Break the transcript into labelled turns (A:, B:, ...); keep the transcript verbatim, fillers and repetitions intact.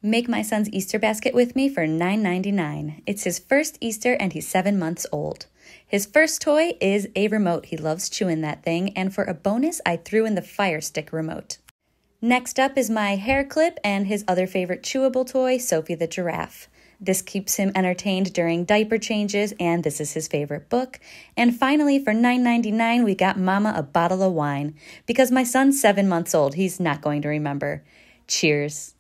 A: Make my son's Easter basket with me for nine ninety-nine. It's his first Easter and he's seven months old. His first toy is a remote. He loves chewing that thing, and for a bonus, I threw in the Fire Stick remote. Next up is my hair clip and his other favorite chewable toy, Sophie the Giraffe. This keeps him entertained during diaper changes, and this is his favorite book. And finally, for nine ninety-nine, we got Mama a bottle of wine. Because my son's seven months old, he's not going to remember. Cheers.